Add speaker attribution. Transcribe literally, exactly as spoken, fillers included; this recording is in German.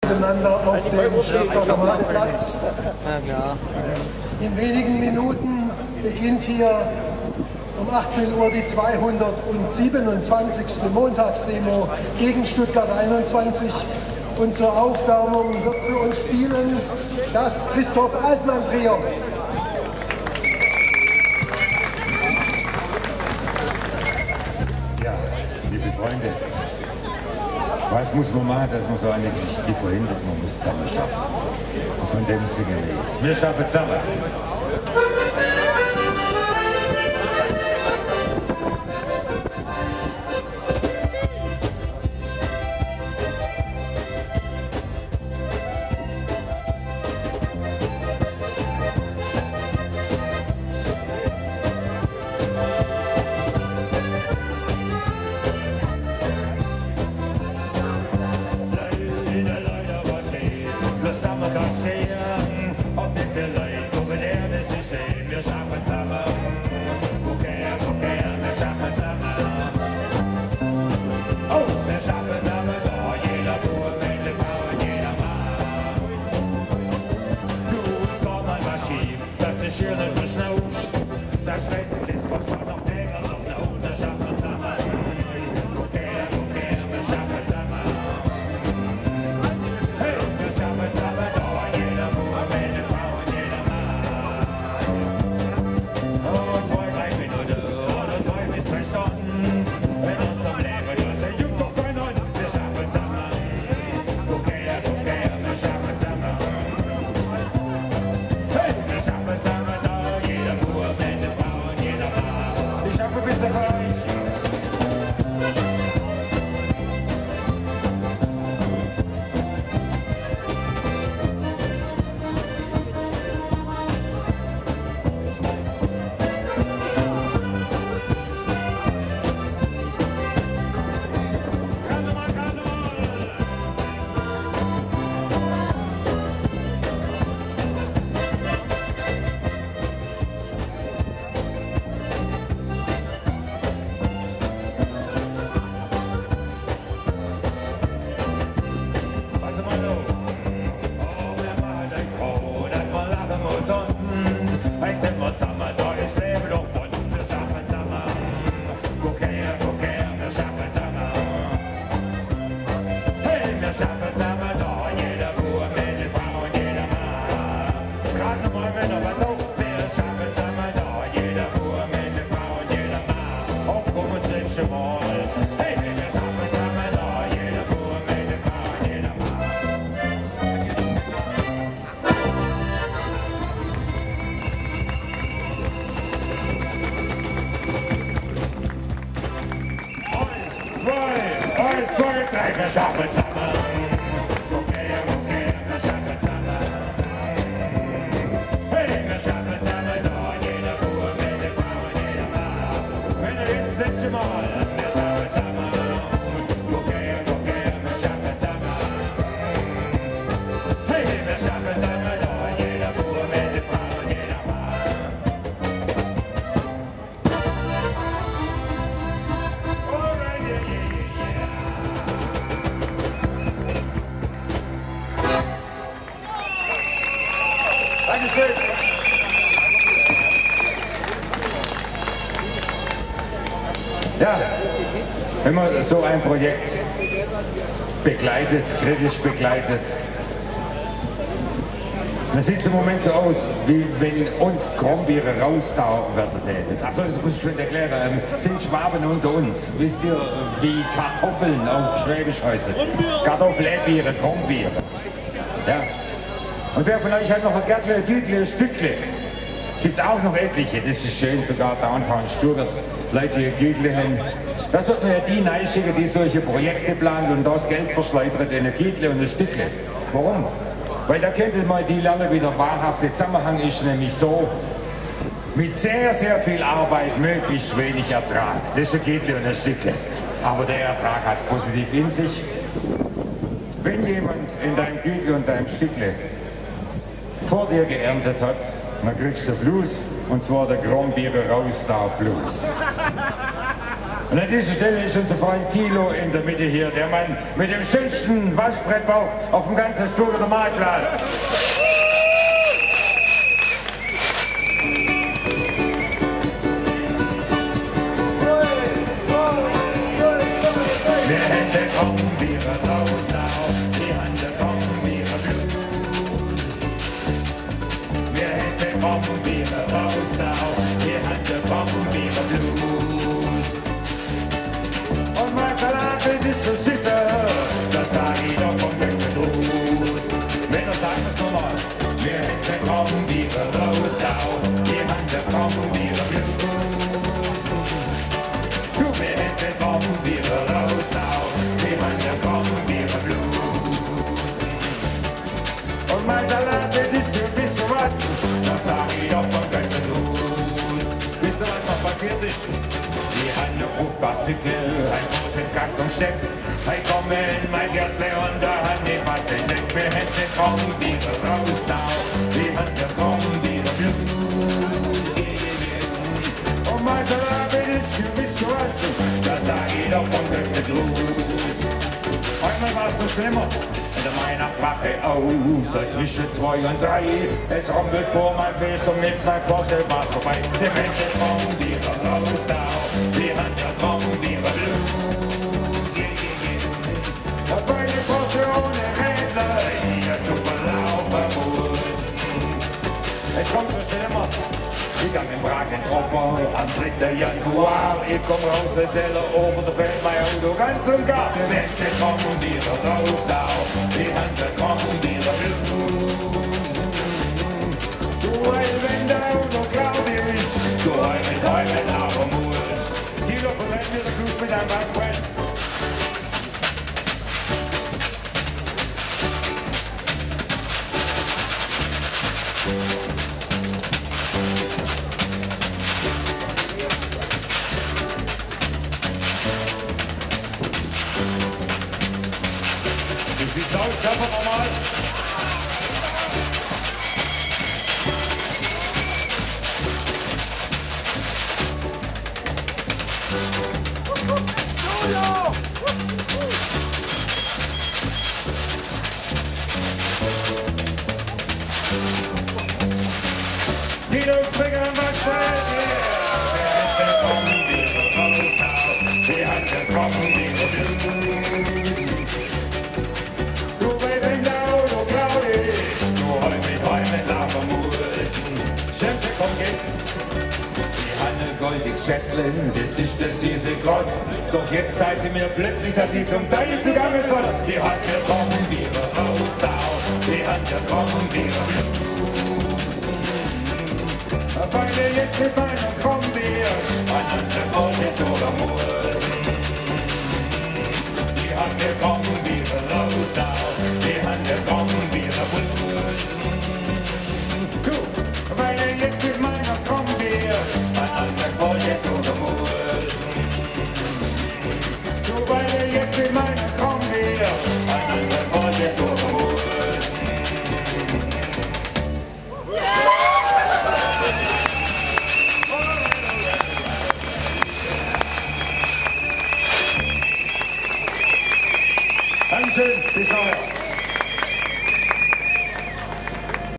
Speaker 1: miteinander auf dem Stuttgarter Marktplatz. In wenigen Minuten beginnt hier um achtzehn Uhr die zweihundertsiebenundzwanzigste Montagsdemo gegen Stuttgart einundzwanzig. Und zur Aufwärmung wird für uns spielen das Christoph Altmann Trio.
Speaker 2: Ja, liebe Freunde, was muss man machen, dass man so eine Geschichte verhindert? Man muss zusammen schaffen. Und von dem singen wir jetzt. Wir schaffen zusammen.
Speaker 3: Wir schaffen zusammen. Okay, okay, wir schaffen zusammen. Hey, wir schaffen zusammen. Da jeder Bub, jede Frau, jeder Mann. Wenn du jetzt das letzte Mal, wir schaffen zusammen. Okay, okay, wir schaffen zusammen. Hey, wir schaffen zusammen. Da jeder Bub, jede Frau, jeder Mann. Alright, yeah, yeah, yeah. Dankeschön.
Speaker 2: Ja, wenn man so ein Projekt begleitet, kritisch begleitet, dann sieht es im Moment so aus, wie wenn uns Kronbiere rausdauern werden. Achso, das muss ich schon erklären. Ähm, sind Schwaben unter uns? Wisst ihr, wie Kartoffeln auf Schwäbisch heißen? Kartoffelbiere, Kronbiere. Ja. Und wer von euch hat noch ein Gärtle, ein Tütle, ein Stückle? Gibt es auch noch etliche, das ist schön, sogar Downtown Stuttgart, Leute, die Tütle haben. Das sollten wir ja die reinschicken, die solche Projekte planen und das Geld verschleudert in ein Tütle und ein Stückle. Warum? Weil da könnte mal die lernen, wie der wahrhafte Zusammenhang ist, nämlich so, mit sehr, sehr viel Arbeit möglichst wenig Ertrag. Das ist ein Tütle und ein Stückle. Aber der Ertrag hat es positiv in sich. Wenn jemand in deinem Tütle und deinem Stückle vor dir geerntet hat, dann kriegst du Blues, und zwar der Kronbiere raus da Blues. Und an dieser Stelle ist unser Freund Thilo in der Mitte hier, der Mann mit dem schönsten Waschbrettbauch auf dem ganzen Stuttgarter Marktplatz. Wir hätten kommen, wir raus, die Hand kommen, wir Blut. Wir hätten kommen, wir raus, die Hand kommen, wir Blut. Und mein Salat ist so süße, das sag ich doch vom ganzen Gruß. Wenn du sagst es nochmal, wir hätten kommen, wir raus, die Hand kommen, wir Blut. Du, wir hätten kommen, wir raus, die Hand kommen, wir Blut. Und mein Salat ist so, wisst ihr was, das sag ich doch vom ganzen Gruß. Wisst ihr, was noch passiert ist? Die Hand Fruchtbasikel, ein großes Kack und steckt. Hey, komm in mein Gärtle und da hat die was entdeckt. Wir hätten kommen, wir raus, die Hand kommen, wir Blut. Und mein Salat ist so, wisst ihr was, das sag ich doch vom ganzen Gruß. Einmal war es noch schlimmer, in der Weihnachtswache aus, so zwischen zwei und drei. Es rumpelt vor mein Fest und mit mein Porsche war's vorbei. Die Menschen kommen, wir raus, die Hand kommen, wir Blut. Yeah, yeah, yeah. Und bei der Porsche ohne Räder, der super laufen muss. Es kommt so schlimmer. Ich gang in Prag in Tromper am dritten Januar. Ich komm raus, der Seller oben, da fällt mein Auto ganz und gar. Die Menschen kommen wieder raus, da die Hand kommen wieder Blut. Du ein wenn der Auto glaub ich, du ein mit Träumen aber muss. Thilo, verletzt mir der Blut mit einem Waschbrett. Wie sieht's aus? Schaffen wir mal. Tilo, Zwinger, Waschbrett, yeah. Kommen wir raus, die Hand kommen wir Blut. Du, wenn der Auto glaub ich, du heul mit Träumen laufen musst. Schätze, komm jetzt. Die Hanne goldig Schätzlein, das ist das diese Gott. Doch jetzt zeigt sie mir plötzlich, dass sie zum Teufel gegangen soll. Die Hand kommen wir raus, da, die Hand kommen wir Blut. Weil wir jetzt mit meinem kommen wir, einander voll ist oder muss.